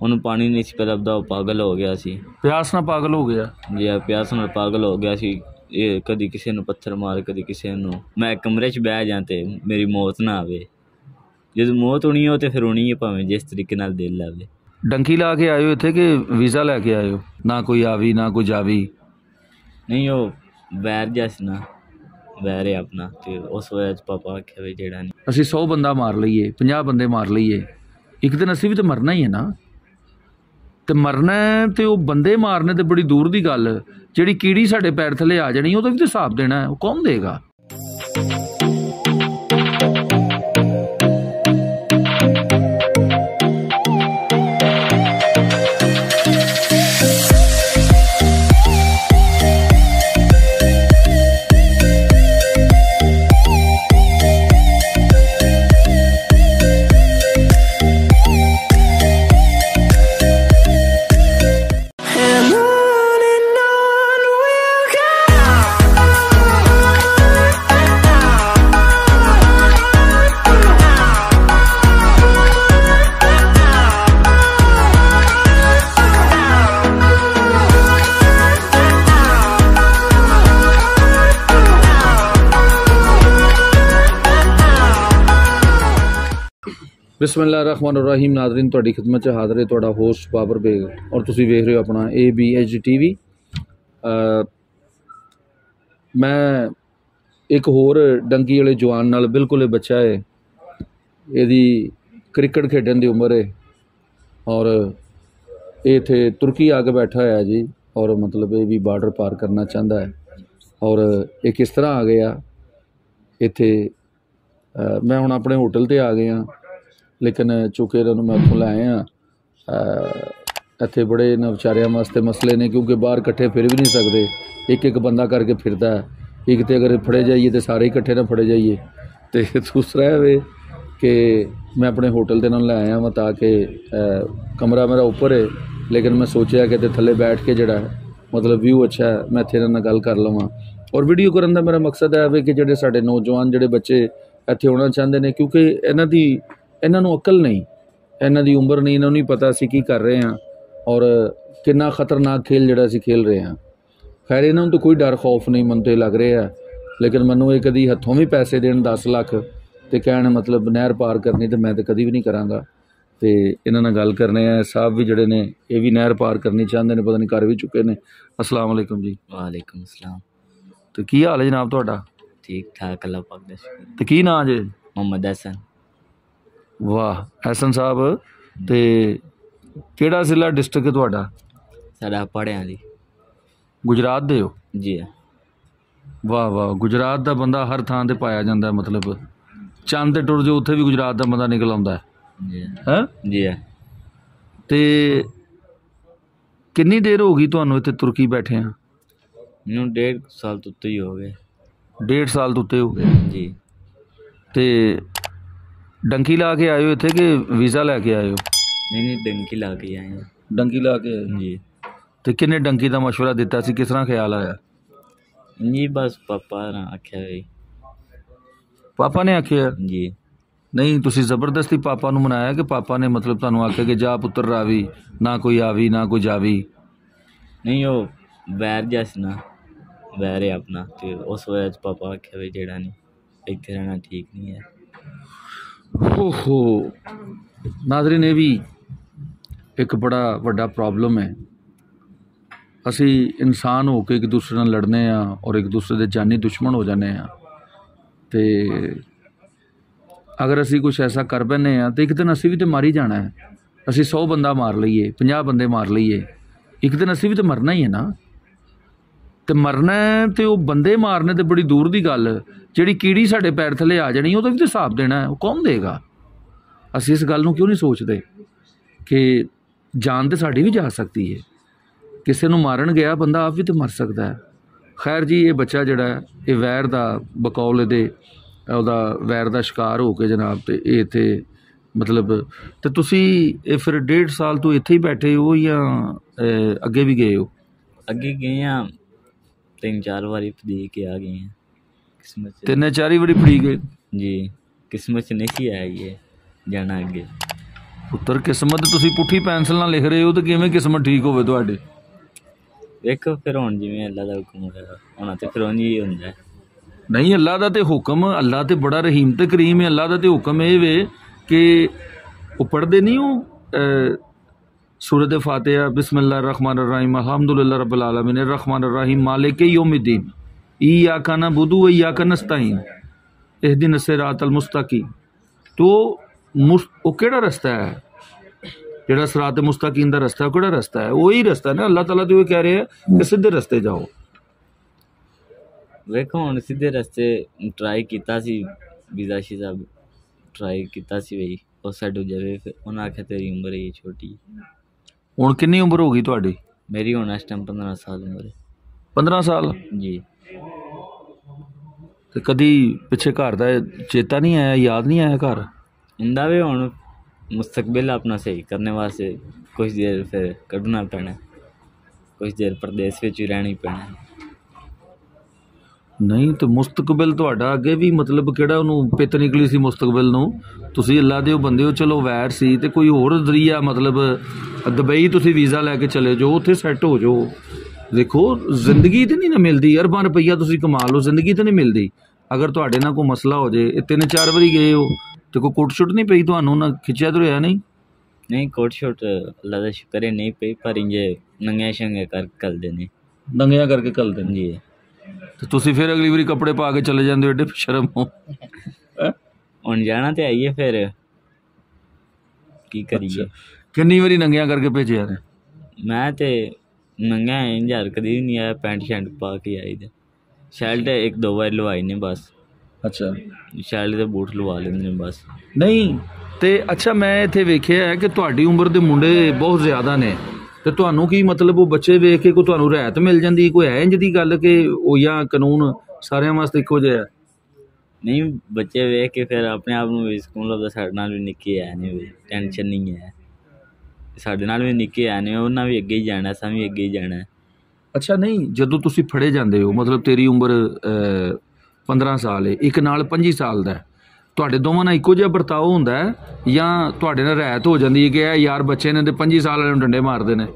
ਉਹਨੂੰ ਪਾਣੀ ਨਹੀਂ ਸੀ ਲੱਭਦਾ, ਉਹ ਪਾਗਲ ਹੋ ਗਿਆ ਸੀ। ਪਿਆਸ ਨਾਲ ਪਾਗਲ ਹੋ ਗਿਆ ਜੀ, ਪਿਆਸ ਨਾਲ ਪਾਗਲ ਹੋ ਗਿਆ ਸੀ। ਇਹ ਕਦੀ ਕਿਸੇ ਨੂੰ ਪੱਥਰ ਮਾਰ, ਕਦੀ ਕਿਸੇ ਨੂੰ। ਮੈਂ ਕਮਰੇ 'ਚ ਬਹਿ ਜਾਂ ਤੇ ਮੇਰੀ ਮੌਤ ਨਾ ਆਵੇ। ਜਦੋਂ ਮੌਤ ਹੋਣੀ ਹੋ ਤਾਂ ਫਿਰ ਹੋਣੀ ਹੈ, ਭਾਵੇਂ ਜਿਸ ਤਰੀਕੇ ਨਾਲ ਦਿਲ ਲਾਵੇ। ਡੰਕੀ ਲਾ ਕੇ ਆਇਓ ਇੱਥੇ ਕਿ ਵੀਜ਼ਾ ਲੈ ਕੇ ਆਇਓ? ਨਾ ਕੋਈ ਆਵੀ ਨਾ ਕੋਈ ਜਾਵੀ। ਨਹੀਂ, ਉਹ ਵੈਰ ਜਿਹਾ ਸੀ ਨਾ, ਵੈਰ ਹੈ ਆਪਣਾ। ਅਤੇ ਉਸ ਵਜ੍ਹਾ 'ਚ ਪਾਪਾ ਆਖਿਆ ਵੀ ਜਿਹੜਾ ਨਹੀਂ, ਅਸੀਂ 100 ਬੰਦਾ ਮਾਰ ਲਈਏ, 50 ਬੰਦੇ ਮਾਰ ਲਈਏ, ਇੱਕ ਦਿਨ ਅਸੀਂ ਵੀ ਤਾਂ ਮਰਨਾ ਹੀ ਹੈ ਨਾ। ਤੇ ਮਰਨਾ ਤੇ ਉਹ ਬੰਦੇ ਮਾਰਨੇ ਤੇ ਬੜੀ ਦੂਰ ਦੀ ਗੱਲ। ਜਿਹੜੀ ਕੀੜੀ ਸਾਡੇ ਪੈਰ ਥੱਲੇ ਆ ਜਾਣੀ ਉਹਦਾ ਵੀ ਤਾਂ ਹਿਸਾਬ ਦੇਣਾ, ਉਹ ਕੌਣ ਦੇਗਾ? बिस्मिल्लाहिर्रहमानिर्रहीम। नाज़रीन, तुहाडी खिदमत च हाज़र है तुहाडा होस्ट बाबर बेग और तुसीं वेख रहे हो अपना ABH TV। मैं एक होर डंकी वाले जवान नाल बिल्कुल बच्चा है, इहदी क्रिकेट खेडन दी उम्र है और ये इत्थे तुर्की आके बैठा है जी। और मतलब ये भी बार्डर पार करना चाहता है और ये किस तरह आ गया इत्थे। मैं हुण अपने होटल ते आ गया, लेकिन चूँकि इन्होंने मैं उत्थों लाए इत्थे बड़े इन्होंने बेचारियां वास्ते मसले ने, क्योंकि बाहर कट्ठे फिर भी नहीं सकते, एक एक बंदा करके फिरदा है। एक तो अगर फड़े जाइए तो सारे इकट्ठे ना फड़े जाइए। तो दूसरा है कि मैं अपने होटल ते इन्होंने ले आया वहाँ, ताकि कमरा मेरा ऊपर है, लेकिन मैं सोचा कि थल्ले बैठ के जड़ा मतलब व्यू अच्छा है, मैं इत्थे इन्हां नाल गल कर लवां। और वीडियो करन दा मेरा मकसद है कि जिहड़े साडे नौजवान जिहड़े बच्चे इत्थे आउणा चाहुंदे ने, क्योंकि इन्हां नूं अकल नहीं, इन्हां दी उम्र नहीं, इन्हां नूं नहीं पता असीं की कर रहे हैं और कितना खतरनाक खेल जिहड़ा असीं खेल रहे हैं। खैर, इन्हां नूं तो कोई डर खौफ नहीं, मन तो लग रहा है, लेकिन मैनूं ये कदी हत्थों भी पैसे देण 10 लाख ते कहण मतलब नहर पार करनी, तो मैं तो कदी भी नहीं करांगा। तो इन्हां नाल गल करने आ। साहब भी जिहड़े ने ये भी नहर पार करनी चाहते हैं, पता नहीं कर भी चुके ने। अस्सलाम वालेकुम जी। वालेकुम अस्सलाम। तो की हाल है जनाब तुहाडा? ठीक ठाक, अल्लाह पाक दा शुक्र। तो की नाम जे? मोहम्मद हसन। वाह हसन साहब, तो किहड़ा जिला डिस्ट्रिक्ट है तुहाडा? साडा पढ़िया दी। गुजरात दे हो? जी। वाह वाह, गुजरात दा बंदा हर थां ते पाया जांदा है, मतलब चंद ते टुर जो उत्थे भी गुजरात दा बंदा निकल आउंदा है। जी। ते कितनी देर हो गई तुहानूं इत्थे तुर्की बैठे हैं? मैनूं 1.5 साल तो उत्ते ही हो गए। 1.5 साल तो उत्ते हो गए जी। ते डंकी ला के आए हो इत्थे कि वीज़ा लैके आए हो? नहीं, डंकी ला के आए हैं। डंकी ला के आए जी। तो किन्ने डंकी का मशवरा दिता सी, किस तरह ख्याल आया? जी बस पापा ने आख्या है। पापा ने आख्या? जी। नहीं, तुसी जबरदस्ती पापा नूं मनाया कि पापा ने मतलब तुहानूं आख्या कि जा पुत्र रावी, ना कोई आवी ना कोई जावी? नहीं, वो वैर जिहा सी ना, वैर है अपना। तो उस वजह च पापा आख्या भी जेड़ा नहीं, इत्थे रहना ठीक नहीं है। ओहो नाज़रीन, ये भी एक बड़ा वड्डा प्रॉब्लम है। असी इंसान हो के एक दूसरे नाल लड़ने और एक दूसरे के जानी दुश्मन हो जाने। तो अगर असी कुछ ऐसा कर बैठे तो एक दिन असी भी तो मर ही जाना है। असी 100 बंदा मार लीए, 50 बंदे मार लीए, एक दिन असी भी तो मरना ही है ना। तो मरना तो वो बंदे मारने तो बड़ी दूर की गल, जिहड़ी कीड़ी साडे पैर थले आ जानी ਉਹਦਾ भी तो हिसाब देना है, वो कौन देगा? असी इस गल नूं क्यों नहीं सोचते कि जान तो साड़ी भी जा सकती है, किसी नूं मारन गया बंदा आप भी तो मर सकता है। खैर जी, ये बच्चा जिहड़ा ये वैर दा बकौल दे ਉਹਦਾ वैर का शिकार हो के जनाब तो ये इत्थे मतलब तो तुसी फिर 1.5 साल तो इत्थे ही बैठे हो या अगे भी गए हो? अगे गए हैं, 3-4 बारी दे के आ गए हैं। किस्मत 3-4 बारी फड़ी गए जी, किस्मत नहीं सी आई है जाना अगे। ਪੁੱਤਰ ਕਿਸਮਤ ਤੁਸੀਂ ਪੁੱਠੀ ਪੈਨਸਲ ਨਾਲ ਲਿਖ ਰਹੇ ਹੋ ਤੇ ਕਿਵੇਂ ਕਿਸਮਤ ਠੀਕ ਹੋਵੇ ਤੁਹਾਡੀ? ਵੇਖੋ ਫਿਰ ਹੁਣ ਜਿਵੇਂ ਅੱਲਾ ਦਾ ਹੁਕਮ ਹੋਏਗਾ ਹੋਣਾ ਤੇ ਫਿਰ ਉਂਝ ਹੀ ਹੁੰਦਾ ਹੈ। ਨਹੀਂ, ਅੱਲਾ ਦਾ ਤੇ ਹੁਕਮ, ਅੱਲਾ ਤੇ ਬੜਾ ਰਹੀਮ ਤੇ ਕਰੀਮ ਹੈ। ਅੱਲਾ ਦਾ ਤੇ ਹੁਕਮ ਇਹ ਵੇ ਕਿ ਉਹ ਪੜ੍ਹਦੇ ਨਹੀਂ ਉਹ सूरत फ़ातिहा बिस्मिल्लाहिर रहमानिर रहीम अल्हम्दुलिल्लाह रब्बिल आलमीन अर्रहमानिर रहीम मालिक यौमिद्दीन इय्याका नअबुदु व इय्याका नस्तईन इहदिनस सिरातल मुस्तकीम। तो वो केड़ा रस्ता है जेड़ा सिरात मुस्तकीम दा रस्ता, केड़ा रस्ता है? वही रस्ता है ना। अल्लाह ताला तो ये कह रहे हैं कि सीधे रस्ते जाओ। ਵੇਖੋ ਹੁਣ ਸਿੱਧੇ ਰਸਤੇ ਟਰਾਈ ਕੀਤਾ ਸੀ, ਵੀਜ਼ਾ ਸ਼ੀਜ਼ਾ ਟਰਾਈ ਕੀਤਾ ਸੀ ਬਈ ਉਹ ਸਾਡੂ ਜਾਵੇ। ਫਿਰ ਉਹਨਾਂ ਆਖਿਆ ਤੇਰੀ ਉਮਰ ਹੀ ਛੋਟੀ। ਹੁਣ ਕਿੰਨੀ ਉਮਰ ਹੋ ਗਈ ਤੁਹਾਡੀ? ਮੇਰੀ ਹੁਣ ਇਸ ਟਾਈਮ 15 ਸਾਲ ਉਮਰ ਹੈ। 15 ਸਾਲ ਜੀ। ਤੇ ਕਦੀ ਪਿੱਛੇ ਘਰ ਦਾ ਚੇਤਾ ਨਹੀਂ ਆਇਆ, ਯਾਦ ਨਹੀਂ ਆਇਆ ਘਰ? ਹੁੰਦਾ ਵੀ ਹੁਣ ਮੁਸਤਕਬਲ ਆਪਣਾ ਸਹੀ ਕਰਨੇ ਵਾਸਤੇ ਕੁਛ ਦੇਰ ਫਿਰ ਕੱਢਣਾ ਪੈਣਾ, ਕੁਛ ਦੇਰ ਪ੍ਰਦੇਸ਼ ਵਿੱਚ ਹੀ ਰਹਿਣਾ ਪੈਣਾ। ਨਹੀਂ ਤੇ ਮੁਸਤਕਬਲ ਤੁਹਾਡਾ ਅੱਗੇ ਵੀ ਮਤਲਬ ਕਿਹੜਾ ਉਹਨੂੰ ਪਿੱਤ ਨਿਕਲੀ ਸੀ ਮੁਸਤਕਬਲ ਨੂੰ? ਤੁਸੀਂ ਅੱਲਾ ਦੇ ਉਹ ਬੰਦੇ ਹੋ, ਚਲੋ ਵੈਰ ਸੀ ਤੇ ਕੋਈ ਹੋਰ ਜ਼ਰੀਆ ਮਤਲਬ ਦੁਬਈ ਤੁਸੀਂ ਵੀਜ਼ਾ ਲੈ ਕੇ ਚਲੇ ਜਾਓ, ਉੱਥੇ ਸੈੱਟ ਹੋ ਜਾਓ। ਦੇਖੋ ਜ਼ਿੰਦਗੀ ਤੇ ਨਹੀਂ ਨਾ ਮਿਲਦੀ, ਅਰਬਾਂ ਰੁਪਈਆ ਤੁਸੀਂ ਕਮਾ ਲਓ, ਜ਼ਿੰਦਗੀ ਤੇ ਨਹੀਂ ਮਿਲਦੀ। ਅਗਰ ਤੁਹਾਡੇ ਨਾਲ ਕੋਈ ਮਸਲਾ ਹੋ ਜੇ, ਇਹ 3-4 ਵਾਰੀ ਗਏ ਹੋ ਤੇ ਕੋਈ ਕੁੱਟ ਛੁੱਟ ਨਹੀਂ ਪਈ ਤੁਹਾਨੂੰ? ਨਾ ਖਿੱਚਿਆ ਤੁਰਿਆ ਨਹੀਂ? ਨਹੀਂ ਕੋਟ ਸ਼ੋਟ ਅੱਲਾ ਦਾ ਸ਼ੁਕਰ ਹੈ ਨਹੀਂ ਪਈ, ਪਰ ਇੰਜੇ ਨੰਗਿਆ ਸ਼ੰਗੇ ਕਰ ਕਰਦੇ ਨੇ, ਨੰਗਿਆਂ ਕਰਕੇ ਘੱਲਦੇ ਨੇ ਜੀ। ਤੇ ਤੁਸੀਂ ਫਿਰ ਅਗਲੀ ਵਾਰੀ ਕੱਪੜੇ ਪਾ ਕੇ ਚਲੇ ਜਾਂਦੇ ਹੋ, ਏਡੇ ਸ਼ਰਮ ਹੋ। ਹੁਣ ਜਾਣਾ ਤੇ ਆਈਏ, ਫਿਰ ਕੀ ਕਰੀਏ। ਕਿੰਨੀ ਵਾਰੀ ਨੰਗਿਆਂ ਕਰਕੇ ਭੇਜਿਆ ਨੇ? ਮੈਂ ਤੇ ਨੰਗਾ ਇੰਜਾਰ ਕਦੀ ਨਹੀਂ ਆਇਆ, ਪੈਂਟ ਸ਼ੈਂਟ ਪਾ ਕੇ ਆਈਦਾ। ਸ਼ਰਟ 1-2 ਵਾਰ ਲਵਾਈ ਨੇ ਬਸ। ਅੱਛਾ, ਸ਼ਰਟ ਦੇ ਬੂਟ ਲਵਾ ਲੈਂਦੇ ਨੇ ਬਸ। ਨਹੀਂ ਤੇ ਅੱਛਾ, ਮੈਂ ਇੱਥੇ ਵੇਖਿਆ ਹੈ ਕਿ ਤੁਹਾਡੀ ਉਮਰ ਦੇ ਮੁੰਡੇ ਬਹੁਤ ਜ਼ਿਆਦਾ ਨੇ ਤੇ ਤੁਹਾਨੂੰ ਕੀ ਮਤਲਬ ਉਹ ਬੱਚੇ ਵੇਖ ਕੇ ਕੋਈ ਤੁਹਾਨੂੰ ਰਿਆਇਤ ਮਿਲ ਜਾਂਦੀ? ਕੋਈ ਹੈ ਇੰਝ ਦੀ ਗੱਲ ਕਿ ਉਹ ਜਾਂ ਕਾਨੂੰਨ ਸਾਰਿਆਂ ਵਾਸਤੇ ਇੱਕੋ ਜਿਹਾ? ਨਹੀਂ, ਬੱਚੇ ਵੇਖ ਕੇ ਫਿਰ ਆਪਣੇ ਆਪ ਨੂੰ ਵੀ ਸਕੂਨ ਲੱਗਦਾ, ਸਾਡੇ ਨਾਲ ਵੀ ਨਿੱਕੇ ਆਏ ਨੇ, ਵੀ ਟੈਨਸ਼ਨ ਨਹੀਂ ਹੈ। ਸਾਡੇ ਨਾਲ ਵੀ ਨਿੱਕੇ ਆਏ ਨੇ, ਉਹਨਾਂ ਵੀ ਅੱਗੇ ਹੀ ਜਾਣਾ, ਅਸਾਂ ਵੀ ਅੱਗੇ ਹੀ ਜਾਣਾ। ਅੱਛਾ, ਨਹੀਂ ਜਦੋਂ ਤੁਸੀਂ ਫੜੇ ਜਾਂਦੇ ਹੋ, ਮਤਲਬ ਤੇਰੀ ਉਮਰ 15 ਸਾਲ ਹੈ, ਇੱਕ ਨਾਲ 25 ਸਾਲ ਦਾ, ਤੁਹਾਡੇ ਦੋਵਾਂ ਨਾਲ ਇੱਕੋ ਜਿਹਾ ਵਰਤਾਓ ਹੁੰਦਾ ਹੈ ਜਾਂ ਤੁਹਾਡੇ ਨਾਲ ਰਿਆਇਤ ਹੋ ਜਾਂਦੀ ਹੈ ਕਿ ਇਹ ਯਾਰ ਬੱਚੇ ਨੇ ਤੇ 25 ਸਾਲ ਵਾਲੇ ਨੂੰ ਡੰਡੇ ਮਾਰਦੇ ਨੇ?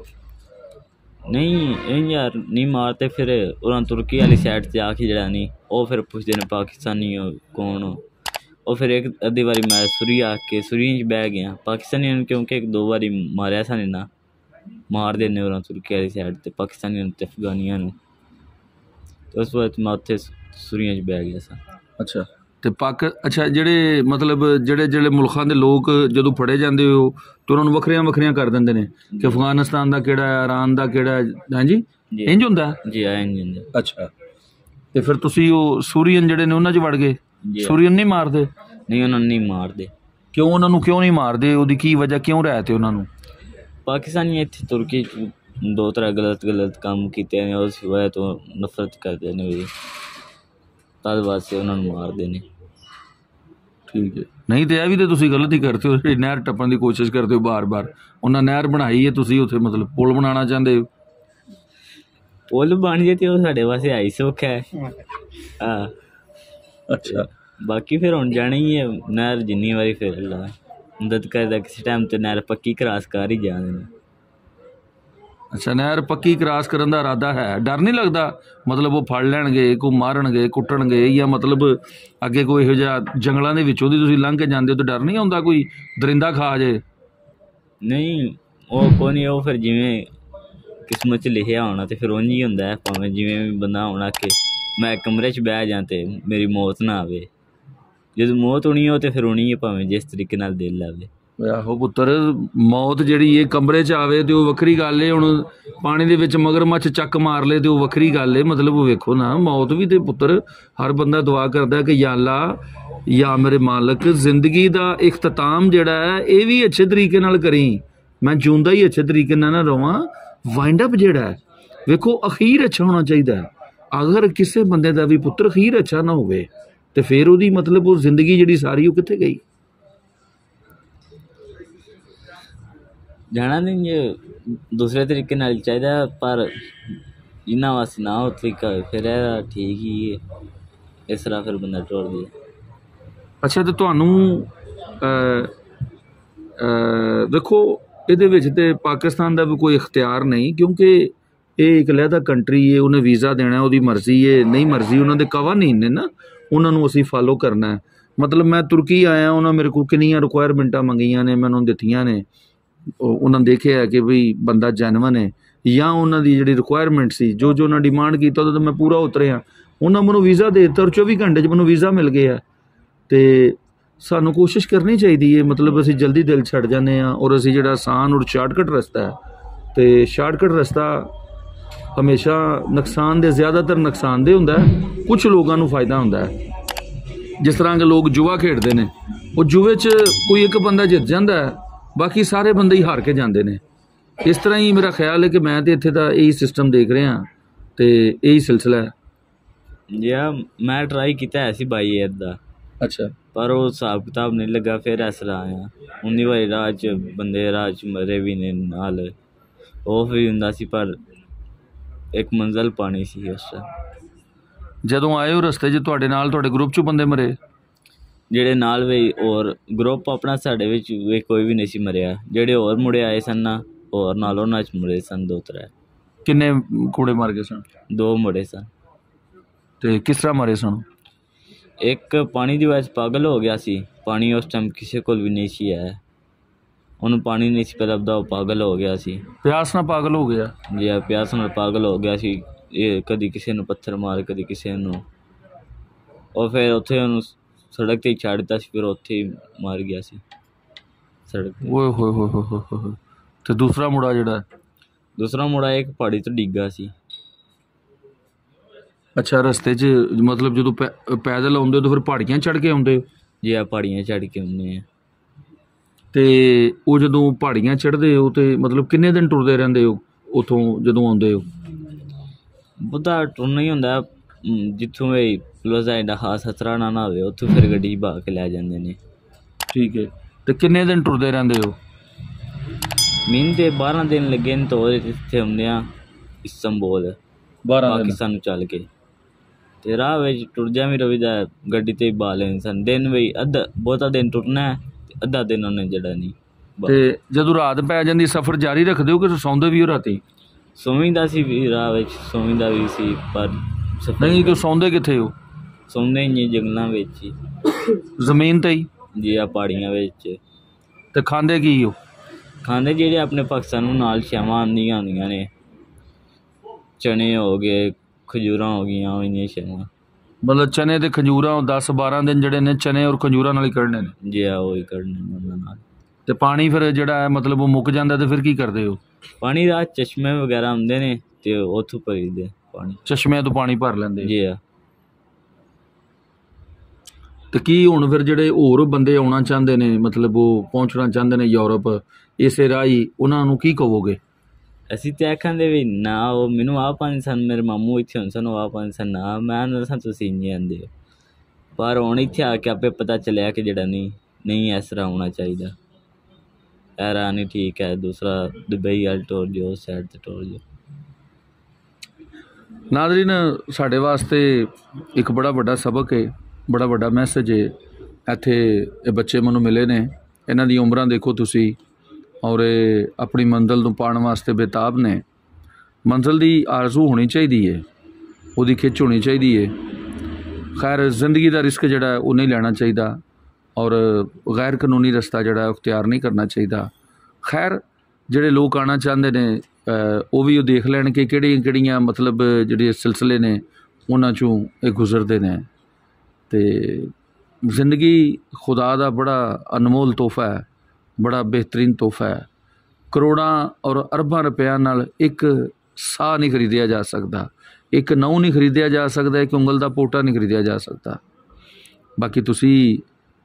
ਨਹੀਂ ਇਹ ਯਾਰ ਨਹੀਂ ਮਾਰਦੇ, ਫਿਰ ਉਹਨਾਂ ਤੁਰਕੀ ਵਾਲੀ ਸਾਈਡ 'ਤੇ ਆ ਕੇ ਜਿਹੜਾ ਨਹੀਂ ਉਹ ਫਿਰ ਪੁੱਛਦੇ ਨੇ ਪਾਕਿਸਤਾਨੀ ਕੌਣ ਹੋ। ਉਹ ਫਿਰ ਇੱਕ ਅੱਧੀ ਵਾਰੀ ਮੈਂ ਸੁਰੀ ਆ ਕੇ ਸੁਰੀ 'ਚ ਬਹਿ ਗਿਆ ਪਾਕਿਸਤਾਨੀਆਂ ਨੂੰ, ਕਿਉਂਕਿ 1-2 ਵਾਰੀ ਮਾਰਿਆ ਸਾਨੇ ਨਾ, ਮਾਰਦੇ ਨੇ ਉਹਨਾਂ ਤੁਰਕੀ ਵਾਲੀ ਸਾਈਡ 'ਤੇ ਪਾਕਿਸਤਾਨੀਆਂ ਨੂੰ ਅਤੇ ਅਫਗਾਨੀਆਂ ਨੂੰ। ਅਤੇ ਉਸ ਵਕਤ ਮੈਂ ਉੱਥੇ ਸੁਰੀਆਂ 'ਚ ਬਹਿ ਗਿਆ ਸਾਂ। ਅੱਛਾ, ਤੇ ਅੱਛਾ, ਜਿਹੜੇ ਮਤਲਬ ਜਿਹੜੇ ਮੁਲਕਾਂ ਦੇ ਲੋਕ ਜਦੋਂ ਫੜੇ ਜਾਂਦੇ ਹੋ ਤੇ ਉਹਨਾਂ ਨੂੰ ਵੱਖਰੀਆਂ ਕਰ ਦਿੰਦੇ ਨੇ ਕਿ ਅਫਗਾਨਿਸਤਾਨ ਦਾ ਕਿਹੜਾ ਹੈ, ਇਰਾਨ ਦਾ ਕਿਹੜਾ ਹੈ? ਹਾਂਜੀ, ਇੰਝ ਹੁੰਦਾ ਜੀ? ਇੰਝ ਹੁੰਦਾ। ਅੱਛਾ, ਤੇ ਫਿਰ ਤੁਸੀਂ ਉਹ ਸੂਰੀਅਨ ਜਿਹੜੇ ਨੇ ਉਹਨਾਂ 'ਚ ਵੜ ਗਏ? ਸੂਰੀਅਨ ਨਹੀਂ ਮਾਰਦੇ? ਨਹੀਂ, ਉਹਨਾਂ ਨੂੰ ਨਹੀਂ ਮਾਰਦੇ। ਕਿਉਂ ਉਹਨਾਂ ਨੂੰ ਕਿਉਂ ਨਹੀਂ ਮਾਰਦੇ? ਉਹਦੀ ਕੀ ਵਜ੍ਹਾ, ਕਿਉਂ ਰਹਿਤ ਹੈ ਉਹਨਾਂ ਨੂੰ? ਪਾਕਿਸਤਾਨੀ ਇੱਥੇ ਤੁਰਕੀ 'ਚ 2-3 ਗਲਤ ਕੰਮ ਕੀਤੇ ਨੇ, ਉਸ ਵਜ੍ਹਾ ਤੋਂ ਨਫ਼ਰਤ ਕਰਦੇ ਨੇ ਵੀ, ਤਦ ਵਾਸਤੇ ਉਹਨਾਂ ਨੂੰ ਮਾਰਦੇ ਨੇ। ਠੀਕ ਹੈ। ਨਹੀਂ ਤੇ ਇਹ ਵੀ ਤਾਂ ਤੁਸੀਂ ਗਲਤ ਹੀ ਕਰਦੇ ਹੋ, ਨਹਿਰ ਟੱਪਣ ਦੀ ਕੋਸ਼ਿਸ਼ ਕਰਦੇ ਹੋ ਬਾਰ-ਬਾਰ। ਉਹਨਾਂ ਨਹਿਰ ਬਣਾਈ ਹੈ, ਤੁਸੀਂ ਉੱਥੇ ਮਤਲਬ ਪੁਲ ਬਣਾਉਣਾ ਚਾਹੁੰਦੇ ਹੋ। ਪੁਲ ਬਣ ਜੇ ਤੇ ਉਹ ਸਾਡੇ ਵਾਸਤੇ ਆਈ ਸੁੱਖ ਹੈ। ਹਾਂ, ਅੱਛਾ, ਬਾਕੀ ਫਿਰ ਹੁਣ ਜਾਣਾ ਹੀ ਹੈ ਨਹਿਰ, ਜਿੰਨੀ ਵਾਰੀ ਫਿਰ ਲਾ ਮਦਦ ਕਰਦਾ ਕਿਸੇ ਟਾਈਮ ਤੇ ਨਹਿਰ ਪੱਕੀ ਕਰਾਸ ਕਰ ਹੀ ਜਾਂਦੇ ਨੇ। ਅੱਛਾ, ਨਹਿਰ ਪੱਕੀ ਕਰਾਸ ਕਰਨ ਦਾ ਇਰਾਦਾ ਹੈ? ਡਰ ਨਹੀਂ ਲੱਗਦਾ ਮਤਲਬ ਉਹ ਫੜ ਲੈਣਗੇ, ਕੋਈ ਮਾਰਨਗੇ, ਕੁੱਟਣਗੇ, ਜਾਂ ਮਤਲਬ ਅੱਗੇ ਕੋਈ ਇਹੋ ਜਿਹਾ ਜੰਗਲਾਂ ਦੇ ਵਿੱਚੋਂ ਦੀ ਤੁਸੀਂ ਲੰਘ ਕੇ ਜਾਂਦੇ ਹੋ ਤਾਂ ਡਰ ਨਹੀਂ ਆਉਂਦਾ ਕੋਈ ਦਰਿੰਦਾ ਖਾ ਜੇ? ਨਹੀਂ, ਉਹ ਕੋਈ ਨਹੀਂ, ਉਹ ਫਿਰ ਜਿਵੇਂ ਕਿਸਮਤ 'ਚ ਲਿਖਿਆ ਹੋਣਾ ਤੇ ਫਿਰ ਉਂਝ ਹੀ ਹੁੰਦਾ ਹੈ। ਭਾਵੇਂ ਜਿਵੇਂ ਵੀ ਬੰਦਾ ਹੋਣਾ ਕਿ ਮੈਂ ਕਮਰੇ 'ਚ ਬਹਿ ਜਾਂ ਤੇ ਮੇਰੀ ਮੌਤ ਨਾ ਆਵੇ, ਜਦੋਂ ਮੌਤ ਹੋਣੀ ਉਹ ਤੇ ਫਿਰ ਹੋਣੀ ਹੈ, ਭਾਵੇਂ ਜਿਸ ਤਰੀਕੇ ਨਾਲ ਦਿਲ ਆਵੇ। ਆਹੋ ਪੁੱਤਰ, ਮੌਤ ਜਿਹੜੀ ਇਹ ਕਮਰੇ 'ਚ ਆਵੇ ਤੇ ਉਹ ਵੱਖਰੀ ਗੱਲ ਏ, ਹੁਣ ਪਾਣੀ ਦੇ ਵਿੱਚ ਮਗਰਮੱਛ ਚੱਕ ਮਾਰ ਲੇ ਤੇ ਉਹ ਵੱਖਰੀ ਗੱਲ ਏ। ਮਤਲਬ ਉਹ ਵੇਖੋ ਨਾ, ਮੌਤ ਵੀ ਤੇ ਪੁੱਤਰ ਹਰ ਬੰਦਾ ਦੁਆ ਕਰਦਾ ਕਿ ਯਾ ਅੱਲਾ, ਯਾ ਮੇਰੇ ਮਾਲਕ, ਜ਼ਿੰਦਗੀ ਦਾ ਇਖਤਤਾਮ ਜਿਹੜਾ ਹੈ ਇਹ ਵੀ ਅੱਛੇ ਤਰੀਕੇ ਨਾਲ ਕਰੀ, ਮੈਂ ਜਿਉਂਦਾ ਹੀ ਅੱਛੇ ਤਰੀਕੇ ਨਾਲ ਨਾ ਰਵਾਂ। ਵਾਈਂਡ ਅਪ ਜਿਹੜਾ ਹੈ ਵੇਖੋ, ਅਖੀਰ ਅੱਛਾ ਹੋਣਾ ਚਾਹੀਦਾ। ਅਗਰ ਕਿਸੇ ਬੰਦੇ ਦਾ ਵੀ ਪੁੱਤਰ ਅਖੀਰ ਅੱਛਾ ਨਾ ਹੋਵੇ ਤੇ ਫਿਰ ਉਹਦੀ ਮਤਲਬ ਉਹ ਜ਼ਿੰਦਗੀ ਜਿਹੜੀ ਸਾਰੀ ਉਹ ਕਿੱਥੇ ਗਈ? ਜਾਣਾ ਨਹੀਂ ਜੇ ਦੂਸਰੇ ਤਰੀਕੇ ਨਾਲ ਚਾਹੀਦਾ, ਪਰ ਜਿੰਨਾ ਵਾਸਤੇ ਨਾ ਉਹ ਤਰੀਕਾ ਹੋਵੇ ਫਿਰ ਇਹ ਠੀਕ ਹੀ ਹੈ, ਇਸ ਤਰ੍ਹਾਂ ਫਿਰ ਬੰਦਾ ਟੁਰ ਜੇ। ਅੱਛਾ, ਤੇ ਤੁਹਾਨੂੰ ਦੇਖੋ ਇਹਦੇ ਵਿੱਚ ਤੇ ਪਾਕਿਸਤਾਨ ਦਾ ਵੀ ਕੋਈ ਇਖਤਿਆਰ ਨਹੀਂ, ਕਿਉਂਕਿ ਇਹ ਇੱਕ ਲਹਿਦਾ ਕੰਟਰੀ ਹੈ, ਉਹਨੇ ਵੀਜ਼ਾ ਦੇਣਾ, ਉਹਦੀ ਮਰਜ਼ੀ ਹੈ, ਨਹੀਂ ਮਰਜ਼ੀ ਉਹਨਾਂ ਦੇ ਕਵਾਨੀਨ ਨੇ ਨਾ, ਉਹਨਾਂ ਨੂੰ ਅਸੀਂ ਫਾਲੋ ਕਰਨਾ ਹੈ। ਮਤਲਬ ਮੈਂ ਤੁਰਕੀ ਆਇਆ, ਉਹਨਾਂ ਮੇਰੇ ਕੋਲ ਕਿੰਨੀਆਂ ਰਿਕੁਆਇਰਮੈਂਟਾਂ ਮੰਗੀਆਂ ਨੇ, ਮੈਂ ਉਹਨਾਂ ਨੂੰ ਦਿੱਤੀਆਂ ਨੇ। ਉਹਨਾਂ ਦੇਖਿਆ ਕਿ ਵੀ ਬੰਦਾ ਜੈਨਵਨ ਹੈ, ਜਾਂ ਉਹਨਾਂ ਦੀ ਜਿਹੜੀ ਰਿਕੁਆਇਰਮੈਂਟ ਸੀ, ਜੋ ਜੋ ਉਹਨਾਂ ਡਿਮਾਂਡ ਕੀਤਾ ਉਹਦਾ ਤਾਂ ਮੈਂ ਪੂਰਾ ਉਤਰਿਆ। ਉਹਨਾਂ ਮੈਨੂੰ ਵੀਜ਼ਾ ਦੇ ਦਿੱਤਾ ਔਰ 24 ਘੰਟੇ 'ਚ ਮੈਨੂੰ ਵੀਜ਼ਾ ਮਿਲ ਗਿਆ। ਅਤੇ ਸਾਨੂੰ ਕੋਸ਼ਿਸ਼ ਕਰਨੀ ਚਾਹੀਦੀ ਹੈ, ਮਤਲਬ ਅਸੀਂ ਜਲਦੀ ਦਿਲ ਛੱਡ ਜਾਂਦੇ ਹਾਂ, ਔਰ ਅਸੀਂ ਜਿਹੜਾ ਆਸਾਨ ਔਰ ਸ਼ਾਰਟਕਟ ਰਸਤਾ ਹੈ, ਅਤੇ ਸ਼ਾਰਟਕਟ ਰਸਤਾ ਹਮੇਸ਼ਾ ਨੁਕਸਾਨ ਦੇ ਜ਼ਿਆਦਾਤਰ ਨੁਕਸਾਨਦੇਹ ਹੁੰਦਾ ਹੈ, ਕੁਛ ਲੋਕਾਂ ਨੂੰ ਫਾਇਦਾ ਹੁੰਦਾ ਹੈ। ਜਿਸ ਤਰ੍ਹਾਂ ਕਿ ਲੋਕ ਜੂਆ ਖੇਡਦੇ ਨੇ, ਉਹ ਜੂਏ 'ਚ ਕੋਈ ਇੱਕ ਬੰਦਾ ਜਿੱਤ ਜਾਂਦਾ ਹੈ, ਬਾਕੀ ਸਾਰੇ ਬੰਦੇ ਹੀ ਹਾਰ ਕੇ ਜਾਂਦੇ ਨੇ। ਇਸ ਤਰ੍ਹਾਂ ਹੀ ਮੇਰਾ ਖਿਆਲ ਹੈ ਕਿ ਮੈਂ ਤਾਂ ਇੱਥੇ ਦਾ ਇਹੀ ਸਿਸਟਮ ਦੇਖ ਰਿਹਾ, ਅਤੇ ਇਹੀ ਸਿਲਸਿਲਾ ਹੈ। ਮੈਂ ਟਰਾਈ ਕੀਤਾ ਹੈ ਸੀ ਬਾਈ ਏਅਰ ਦਾ। ਅੱਛਾ। ਪਰ ਉਹ ਹਿਸਾਬ ਕਿਤਾਬ ਨਹੀਂ ਲੱਗਾ, ਫਿਰ ਇਸ ਤਰ੍ਹਾਂ ਆਇਆ। ਉਨੀ ਵਾਰੀ ਰਾਹ 'ਚ ਬੰਦੇ ਰਾਹ 'ਚ ਮਰੇ ਵੀ ਨੇ ਨਾਲ, ਉਹ ਵੀ ਹੁੰਦਾ ਸੀ, ਪਰ ਇੱਕ ਮੰਜ਼ਿਲ ਪਾਣੀ ਸੀ ਉਸ ਟਾਈਮ। ਜਦੋਂ ਆਏ ਹੋ ਰਸਤੇ 'ਚ ਤੁਹਾਡੇ ਨਾਲ ਤੁਹਾਡੇ ਗਰੁੱਪ 'ਚੋਂ ਬੰਦੇ ਮਰੇ? ਜਿਹੜੇ ਨਾਲ ਵੀ ਹੋਰ ਗਰੁੱਪ ਆਪਣਾ ਸਾਡੇ ਵਿੱਚ ਵੀ ਕੋਈ ਵੀ ਨਹੀਂ ਸੀ ਮਰਿਆ। ਜਿਹੜੇ ਹੋਰ ਮੁੰਡੇ ਆਏ ਸਨ ਨਾ, ਹੋਰ ਨਾਲ ਉਹਨਾਂ 'ਚ ਮੁੰਡੇ ਸਨ 2-3। ਕਿੰਨੇ ਕੁੜੇ ਮਰ ਗਏ ਸਨ? 2 ਮੁੰਡੇ ਸਨ। ਅਤੇ ਕਿਸ ਤਰ੍ਹਾਂ ਮਰੇ ਸਨ? ਇੱਕ ਪਾਣੀ ਦੀ ਵਜ੍ਹਾ 'ਚ ਪਾਗਲ ਹੋ ਗਿਆ ਸੀ। ਪਾਣੀ ਉਸ ਟਾਈਮ ਕਿਸੇ ਕੋਲ ਵੀ ਨਹੀਂ ਸੀ ਹੈ, ਉਹਨੂੰ ਪਾਣੀ ਨਹੀਂ ਸੀ ਲੱਭਦਾ, ਉਹ ਪਾਗਲ ਹੋ ਗਿਆ ਸੀ। ਪਿਆਸ ਨਾਲ ਪਾਗਲ ਹੋ ਗਿਆ? ਜੀ ਪਿਆਸ ਨਾਲ ਪਾਗਲ ਹੋ ਗਿਆ ਸੀ। ਇਹ ਕਦੀ ਕਿਸੇ ਨੂੰ ਪੱਥਰ ਮਾਰ, ਕਦੀ ਕਿਸੇ ਨੂੰ। ਉਹ ਫਿਰ ਉੱਥੇ ਉਹਨੂੰ ਸੜਕ 'ਤੇ ਹੀ ਛੱਡ ਦਿੱਤਾ ਸੀ, ਫਿਰ ਉੱਥੇ ਹੀ ਮਰ ਗਿਆ ਸੀ ਸੜਕ 'ਤੇ। ਓਏ ਹੋਏ ਹੋਏ ਹੋਏ ਹੋਏ। ਅਤੇ ਦੂਸਰਾ ਮੁੰਡਾ ਜਿਹੜਾ? ਦੂਸਰਾ ਮੁੰਡਾ ਇੱਕ ਪਹਾੜੀ ਤੋਂ ਡਿੱਗਾ ਸੀ। ਅੱਛਾ, ਰਸਤੇ 'ਚ ਮਤਲਬ ਜਦੋਂ ਪੈਦਲ ਆਉਂਦੇ ਹੋ ਤਾਂ ਫਿਰ ਪਹਾੜੀਆਂ ਚੜ੍ਹ ਕੇ ਆਉਂਦੇ ਹੋ? ਜੀ ਪਹਾੜੀਆਂ ਚੜ੍ਹ ਕੇ ਆਉਂਦੇ ਆ। ਅਤੇ ਉਹ ਜਦੋਂ ਪਹਾੜੀਆਂ ਚੜ੍ਹਦੇ ਹੋ ਤਾਂ ਮਤਲਬ ਕਿੰਨੇ ਦਿਨ ਟੁਰਦੇ ਰਹਿੰਦੇ ਹੋ ਉੱਥੋਂ ਜਦੋਂ ਆਉਂਦੇ ਹੋ? ਉਹਦਾ ਟੁਰਨਾ ਹੀ ਹੁੰਦਾ, ਜਿੱਥੋਂ ਵੀ ਪੁਲਿਸ ਦਾ ਐਡਾ ਖਾਸ ਖਤਰਾ ਨਾ ਹੋਵੇ, ਉੱਥੋਂ ਫਿਰ ਗੱਡੀ ਬਹਾ ਕੇ ਲੈ ਜਾਂਦੇ ਨੇ। ਠੀਕ ਹੈ। ਅਤੇ ਕਿੰਨੇ ਦਿਨ ਟੁਰਦੇ ਰਹਿੰਦੇ ਹੋ? ਮਹੀਨੇ ਦੇ 12 ਦਿਨ ਲੱਗੇ ਨੇ, ਤੋਂ ਇੱਥੇ ਆਉਂਦੇ ਆ ਇਸਤੰਬੁਲ, ਪਾਕਿਸਤਾਨ ਨੂੰ ਚੱਲ ਕੇ। ਅਤੇ ਰਾਹ ਵਿੱਚ ਟੁਰਦਿਆਂ ਵੀ ਰਹੀਦਾ, ਗੱਡੀ 'ਤੇ ਹੀ ਬਹਾ ਲੈਂਦੇ ਸਨ। ਦਿਨ ਵੀ ਬਹੁਤਾ ਦਿਨ ਟੁਰਨਾ, ਅੱਧਾ ਦਿਨ ਉਹਨੇ ਜਿਹੜਾ ਨਹੀਂ। ਅਤੇ ਜਦੋਂ ਰਾਤ ਪੈ ਜਾਂਦੀ ਸਫ਼ਰ ਜਾਰੀ ਰੱਖਦੇ ਹੋ ਕਿ ਸੌਂਦੇ ਵੀ ਹੋ ਰਾਤੀ? ਸੌਂਦਾ ਸੀ ਵੀ ਰਾਹ ਵਿੱਚ, ਸੌਂਦਾ ਵੀ ਸੀ, ਪਰ ਨਹੀਂ ਕਿ ਸੌਂਦੇ ਕਿੱਥੇ ਹੋ? ਸੌਂਦੇ ਹੀ ਨਹੀਂ, ਜੰਗਲਾਂ ਵਿੱਚ ਹੀ, ਜ਼ਮੀਨ 'ਤੇ ਹੀ? ਜੀ ਪਹਾੜੀਆਂ ਵਿੱਚ। ਅਤੇ ਖਾਂਦੇ ਕੀ ਹੋ? ਖਾਂਦੇ ਜਿਹੜੇ ਆਪਣੇ ਪਾਕਿਸਤਾਨ ਨੂੰ ਨਾਲ ਛਾਵਾਂ ਆਉਂਦੀਆਂ ਹੁੰਦੀਆਂ ਨੇ, ਚਨੇ ਹੋ ਗਏ, ਖਜੂਰਾਂ ਹੋ ਗਈਆਂ, ਉਹ ਇੰਨੀਆਂ ਛਾਵਾਂ। ਮਤਲਬ ਚਨੇ ਅਤੇ ਖਜੂਰਾਂ 10-12 ਦਿਨ ਜਿਹੜੇ ਨੇ ਚਨੇ ਔਰ ਖਜੂਰਾਂ ਨਾਲ ਹੀ ਕੱਢਣੇ ਨੇ? ਜੀ ਉਹੀ ਕੱਢਣੇ ਨੇ ਉਹਨਾਂ ਨਾਲ। ਅਤੇ ਪਾਣੀ ਫਿਰ ਜਿਹੜਾ ਹੈ ਮਤਲਬ ਉਹ ਮੁੱਕ ਜਾਂਦਾ, ਅਤੇ ਫਿਰ ਕੀ ਕਰਦੇ ਹੋ? ਪਾਣੀ ਰਾਤ ਚਸ਼ਮੇ ਵਗੈਰਾ ਆਉਂਦੇ ਨੇ, ਅਤੇ ਉੱਥੋਂ ਭਰੀਦੇ ਪਾਣੀ। ਚਸ਼ਮਿਆਂ ਤੋਂ ਪਾਣੀ ਭਰ ਲੈਂਦੇ? ਜੀ ਅਤੇ ਕੀ ਹੁਣ ਫਿਰ ਜਿਹੜੇ ਹੋਰ ਬੰਦੇ ਆਉਣਾ ਚਾਹੁੰਦੇ ਨੇ, ਮਤਲਬ ਉਹ ਪਹੁੰਚਣਾ ਚਾਹੁੰਦੇ ਨੇ ਯੂਰਪ ਇਸੇ ਰਾਹ ਹੀ, ਉਹਨਾਂ ਨੂੰ ਕੀ ਕਹੋਗੇ? ਅਸੀਂ ਤਾਂ ਆਖਾਂਗੇ ਵੀ ਨਾ, ਉਹ ਮੈਨੂੰ ਆਪ ਆਉਂਦੇ ਸਨ, ਮੇਰੇ ਮਾਮੂ ਇੱਥੇ ਹੁੰਦੇ ਸਨ, ਉਹ ਆਪ ਆਉਂਦੇ ਸਨ ਨਾ, ਮੈਂ ਦੱਸਾਂ ਤੁਸੀਂ ਇੰਨੇ ਆਉਂਦੇ ਹੋ। ਪਰ ਹੁਣ ਇੱਥੇ ਆ ਕੇ ਆਪੇ ਪਤਾ ਚੱਲਿਆ ਕਿ ਜਿਹੜਾ ਨਹੀਂ ਇਸ ਤਰ੍ਹਾਂ ਹੋਣਾ ਚਾਹੀਦਾ, ਇਹ ਰਾਹ ਨਹੀਂ ਠੀਕ ਹੈ, ਦੂਸਰਾ ਦੁਬਈ ਵੱਲ ਟੁਰ ਜਾਓ, ਉਸ ਸਾਈਡ 'ਤੇ ਟੁਰ ਜਾਓ। ਨਾਜ਼ਰੀਨ, ਸਾਡੇ ਵਾਸਤੇ ਇੱਕ ਬੜਾ ਵੱਡਾ ਸਬਕ ਹੈ, ਬੜਾ ਵੱਡਾ ਮੈਸੇਜ ਹੈ। ਇੱਥੇ ਇਹ ਬੱਚੇ ਮੈਨੂੰ ਮਿਲੇ ਨੇ, ਇਹਨਾਂ ਦੀ ਉਮਰਾਂ ਦੇਖੋ ਤੁਸੀਂ, ਔਰ ਇਹ ਆਪਣੀ ਮੰਜ਼ਿਲ ਨੂੰ ਪਾਉਣ ਵਾਸਤੇ ਬੇਤਾਬ ਨੇ। ਮੰਜ਼ਿਲ ਦੀ ਆਰਜ਼ੂ ਹੋਣੀ ਚਾਹੀਦੀ ਹੈ, ਉਹਦੀ ਖਿੱਚ ਹੋਣੀ ਚਾਹੀਦੀ ਹੈ। ਖੈਰ, ਜ਼ਿੰਦਗੀ ਦਾ ਰਿਸਕ ਜਿਹੜਾ ਹੈ ਉਹ ਨਹੀਂ ਲੈਣਾ ਚਾਹੀਦਾ, ਔਰ ਗੈਰ ਕਾਨੂੰਨੀ ਰਸਤਾ ਜਿਹੜਾ ਹੈ ਅਖਤਿਆਰ ਨਹੀਂ ਕਰਨਾ ਚਾਹੀਦਾ। ਖੈਰ, ਜਿਹੜੇ ਲੋਕ ਆਉਣਾ ਚਾਹੁੰਦੇ ਨੇ ਉਹ ਵੀ ਉਹ ਦੇਖ ਲੈਣ ਕਿ ਕਿਹੜੀਆਂ ਮਤਲਬ ਜਿਹੜੇ ਸਿਲਸਿਲੇ ਨੇ ਉਹਨਾਂ 'ਚੋਂ ਇਹ ਗੁਜ਼ਰਦੇ ਨੇ। ਅਤੇ ਜ਼ਿੰਦਗੀ ਖੁਦਾ ਦਾ ਬੜਾ ਅਨਮੋਲ ਤੋਹਫਾ ਹੈ, ਬੜਾ ਬਿਹਤਰੀਨ ਤੋਹਫਾ ਹੈ। ਕਰੋੜਾਂ ਔਰ ਅਰਬਾਂ ਰੁਪਇਆਂ ਨਾਲ ਇੱਕ ਸਾਹ ਨਹੀਂ ਖਰੀਦਿਆ ਜਾ ਸਕਦਾ, ਇੱਕ ਨਹੁੰ ਨਹੀਂ ਖਰੀਦਿਆ ਜਾ ਸਕਦਾ, ਇੱਕ ਉਂਗਲ ਦਾ ਪੋਟਾ ਨਹੀਂ ਖਰੀਦਿਆ ਜਾ ਸਕਦਾ। ਬਾਕੀ ਤੁਸੀਂ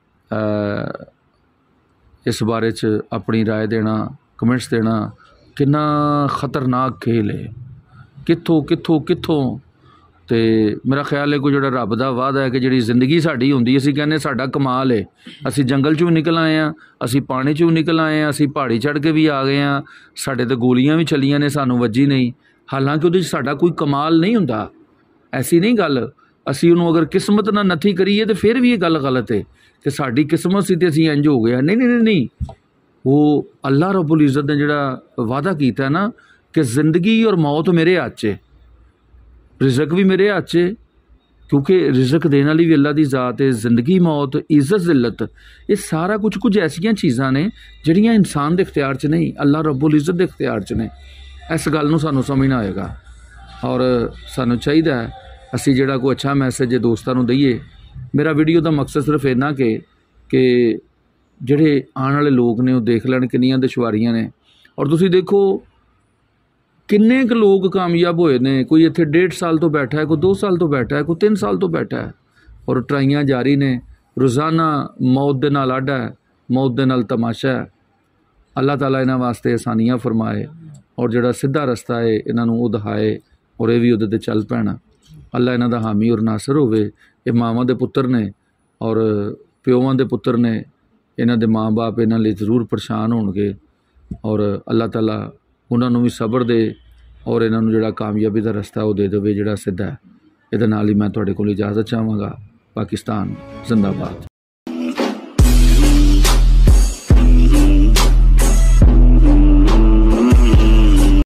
ਇਸ ਬਾਰੇ 'ਚ ਆਪਣੀ ਰਾਏ ਦੇਣਾ, ਕਮੈਂਟਸ ਦੇਣਾ। ਕਿੰਨਾ ਖਤਰਨਾਕ ਖੇਲ ਹੈ, ਕਿੱਥੋਂ ਅਤੇ ਮੇਰਾ ਖਿਆਲ ਹੈ ਕੋਈ ਜਿਹੜਾ ਰੱਬ ਦਾ ਵਾਅਦਾ ਹੈ ਕਿ ਜਿਹੜੀ ਜ਼ਿੰਦਗੀ ਸਾਡੀ ਹੁੰਦੀ, ਅਸੀਂ ਕਹਿੰਦੇ ਸਾਡਾ ਕਮਾਲ ਹੈ, ਅਸੀਂ ਜੰਗਲ 'ਚੋਂ ਵੀ ਨਿਕਲ ਆਏ ਹਾਂ, ਅਸੀਂ ਪਾਣੀ 'ਚੋਂ ਵੀ ਨਿਕਲ ਆਏ ਹਾਂ, ਅਸੀਂ ਪਹਾੜੀ ਚੜ੍ਹ ਕੇ ਵੀ ਆ ਗਏ ਹਾਂ, ਸਾਡੇ 'ਤੇ ਗੋਲੀਆਂ ਵੀ ਚੱਲੀਆਂ ਨੇ, ਸਾਨੂੰ ਵੱਜੀ ਨਹੀਂ। ਹਾਲਾਂਕਿ ਉਹਦੇ 'ਚ ਸਾਡਾ ਕੋਈ ਕਮਾਲ ਨਹੀਂ ਹੁੰਦਾ, ਐਸੀ ਨਹੀਂ ਗੱਲ। ਅਸੀਂ ਉਹਨੂੰ ਅਗਰ ਕਿਸਮਤ ਨਾਲ ਨੱਥੀ ਕਰੀਏ ਤਾਂ ਫਿਰ ਵੀ ਇਹ ਗੱਲ ਗਲਤ ਹੈ ਕਿ ਸਾਡੀ ਕਿਸਮਤ ਸੀ ਅਤੇ ਅਸੀਂ ਇੰਝ ਹੋ ਗਿਆ। ਨਹੀਂ, वो अल्लाह रब्बुल इज़्ज़त ने जिहड़ा वादा कीता है ना कि ज़िंदगी और मौत मेरे हाथ च, रिज़क भी मेरे हाथ च, क्योंकि रिज़क देने वाली भी अल्लाह की ज़ात है। ज़िंदगी मौत इज़्ज़त ज़िल्लत ये सारा कुछ ऐसियां चीज़ां ने जिहड़ियां इंसान के इख्तियार च नहीं, अल्लाह रब्बुल इज़्ज़त के इख्तियार च ने। इस गल नूं सानूं समझना होएगा और सानूं चाहिदा है असीं जिहड़ा कोई अच्छा मैसेज दोस्तां नूं दईए। मेरा वीडियो का मकसद सिर्फ इन्ना कि जिहड़े आने वाले लोग ने वो देख लैण किन्नियां दुश्वारियां ने। और तुसीं देखो किन्ने क लोग कामयाब होए ने, कोई इत्थे 1.5 साल तो बैठा है, कोई 2 साल तो बैठा है, कोई 3 साल तो बैठा है, और ट्राइयां जारी ने। रोज़ाना मौत दे नाल आडा है, मौत दे नाल तमाशा है। अल्लाह ताला इन्हां वास्ते आसानियां फरमाए और जिहड़ा सीधा रस्ता है इन्हां नूं ओह दिखाए और ये भी उहदे ते चल पैण। अल्लाह इन्हां दा हामी और नासर होवे। ये मावां दे पुत्तर ने और प्योवां दे पुत्तर ने, इन्हां दे माँ बाप इन्हां लई जरूर परेशान होणगे और अल्लाह ताला उन्हां नूं भी सबर दे और इन्हां नूं जिहड़ा कामयाबी दा रस्ता वो दे देवे जिहड़ा सिद्धा है। इहदे नाल ही मैं तुहाडे कोल इजाज़त चाहांगा। पाकिस्तान जिंदाबाद।